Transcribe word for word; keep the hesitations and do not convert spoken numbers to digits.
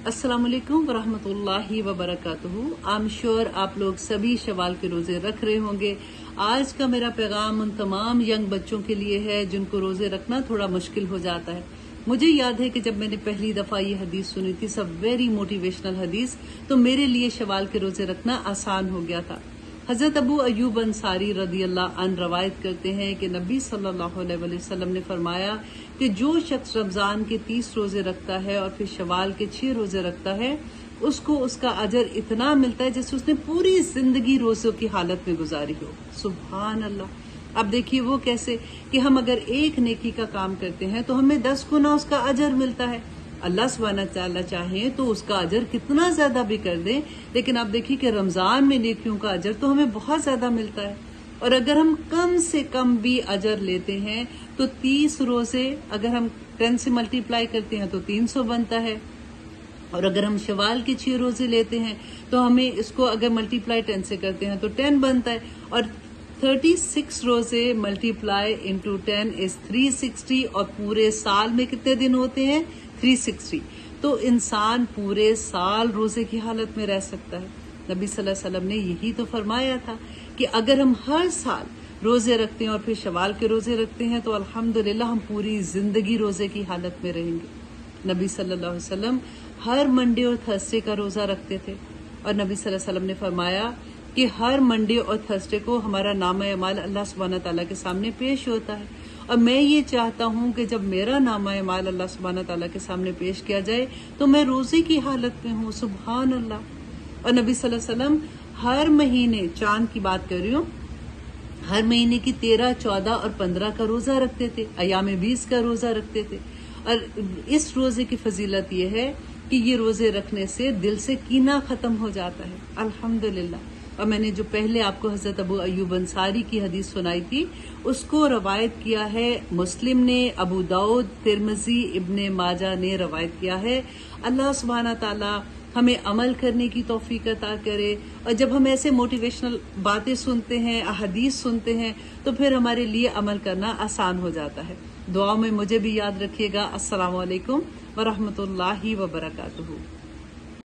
अस्सलाम वालेकुम वरहमतुल्लाहि वबरकातुहू। आई एम श्योर आप लोग सभी शवाल के रोजे रख रहे होंगे। आज का मेरा पैगाम उन तमाम यंग बच्चों के लिए है जिनको रोजे रखना थोड़ा मुश्किल हो जाता है। मुझे याद है कि जब मैंने पहली दफा ये हदीस सुनी थी, सब वेरी मोटिवेशनल हदीस, तो मेरे लिए शवाल के रोजे रखना आसान हो गया था। हजरत अबू अयूब अंसारी रदी अल्लाह अन रवायत करते हैं कि नबी सल्लल्लाहु अलैहि वसल्लम ने फरमाया कि जो शख्स रमजान के तीस रोजे रखता है और फिर शवाल के छह रोजे रखता है, उसको उसका अजर इतना मिलता है जैसे उसने पूरी जिंदगी रोजों की हालत में गुजारी हो। सुभान अल्लाह। अब देखिए वो कैसे कि हम अगर एक नेकी का काम करते हैं तो हमें दस गुना उसका अजर मिलता है। अल्लाह सुब्हानहू तआला चाहे तो उसका अजर कितना ज्यादा भी कर दे, लेकिन आप देखिए कि रमजान में नेकियों का अजर तो हमें बहुत ज्यादा मिलता है। और अगर हम कम से कम भी अजर लेते हैं तो तीस रोजे अगर हम टेन से मल्टीप्लाई करते हैं तो तीन सौ बनता है, और अगर हम शवाल के छह रोजे लेते हैं तो हमें इसको अगर मल्टीप्लाई टेन से करते हैं तो टेन बनता है, और थर्टी सिक्स रोजे multiply into ten is three sixty, और पूरे साल में कितने दिन होते हैं? Three sixty. तो इंसान पूरे साल रोजे की हालत में रह सकता है। नबी सल्लल्लाहु अलैहि वसल्लम ने यही तो फरमाया था कि अगर हम हर साल रोजे रखते हैं और फिर शवाल के रोजे रखते हैं तो अल्हम्दुलिल्लाह हम पूरी जिंदगी रोजे की हालत में रहेंगे। नबी सल्लल्लाहु अलैहि वसल्लम हर मंडे और थर्सडे का रोजा रखते थे, और नबी सल्लल्लाहु अलैहि वसल्लम ने फरमाया कि हर मंडे और थर्सडे को हमारा नामा अमाल अल्लाह सुब्हानहू तआला के सामने पेश होता है। और मैं ये चाहता हूँ कि जब मेरा नामा अमाल अल्लाह सुब्हानहू तआला के सामने पेश किया जाए तो मैं रोजे की हालत में हूँ। सुभान अल्लाह। और नबी सल्लल्लाहु अलैहि वसल्लम हर महीने, चांद की बात कर रही हूँ, हर महीने की तेरह, चौदह और पंद्रह का रोजा रखते थे, अयाम बीस का रोजा रखते थे। और इस रोजे की फजीलत ये है कि ये रोजे रखने से दिल से कीना खत्म हो जाता है। अल्हम्दुलिल्लाह। और मैंने जो पहले आपको हजरत अबू अयूब अंसारी की हदीस सुनाई थी, उसको रवायत किया है मुस्लिम ने, अबू दाऊद, तिरमिजी, इब्ने माजा ने रवायत किया है। अल्लाह सुब्हानहू तआला हमें अमल करने की तौफीक अता करे, और जब हम ऐसे मोटिवेशनल बातें सुनते हैं, हदीस सुनते हैं, तो फिर हमारे लिए अमल करना आसान हो जाता है। दुआ में मुझे भी याद रखिएगा। अस्सलाम वालेकुम वरहमतुल्लाहि वबरकातुहू।